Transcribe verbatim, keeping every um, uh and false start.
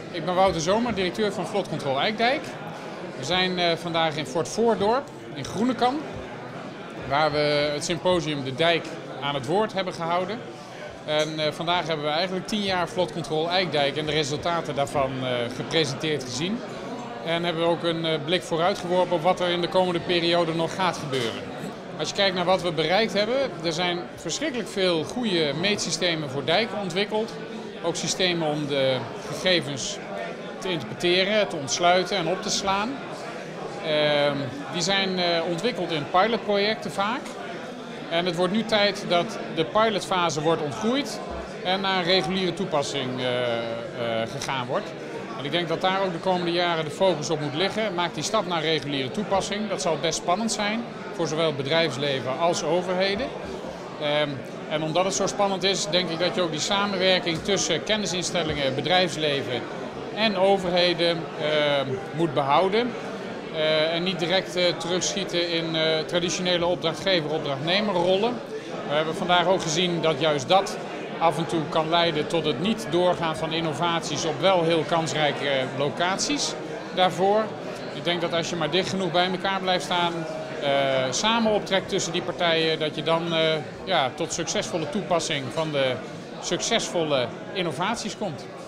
Ik ben Wouter Zomer, directeur van Vlot Control Ijkdijk. We zijn uh, vandaag in Fort Voordorp in Groenekan, waar we het symposium De Dijk aan het woord hebben gehouden. En uh, vandaag hebben we eigenlijk tien jaar Vlot Control Ijkdijk en de resultaten daarvan uh, gepresenteerd gezien. En hebben we ook een uh, blik vooruit geworpen op wat er in de komende periode nog gaat gebeuren. Als je kijkt naar wat we bereikt hebben, er zijn verschrikkelijk veel goede meetsystemen voor dijken ontwikkeld. Ook systemen om de gegevens te interpreteren, te ontsluiten en op te slaan. Uh, die zijn uh, ontwikkeld in pilotprojecten vaak. En het wordt nu tijd dat de pilotfase wordt ontgroeid en naar een reguliere toepassing uh, uh, gegaan wordt. En ik denk dat daar ook de komende jaren de focus op moet liggen. Maak die stap naar reguliere toepassing. Dat zal best spannend zijn voor zowel bedrijfsleven als overheden. Um, en omdat het zo spannend is, denk ik dat je ook die samenwerking tussen kennisinstellingen, bedrijfsleven en overheden uh, moet behouden. Uh, en niet direct uh, terugschieten in uh, traditionele opdrachtgever-opdrachtnemerrollen. We hebben vandaag ook gezien dat juist dat af en toe kan leiden tot het niet doorgaan van innovaties op wel heel kansrijke locaties daarvoor. Ik denk dat als je maar dicht genoeg bij elkaar blijft staan, uh, samen optrekt tussen die partijen, dat je dan uh, ja, tot succesvolle toepassing van de succesvolle innovaties komt.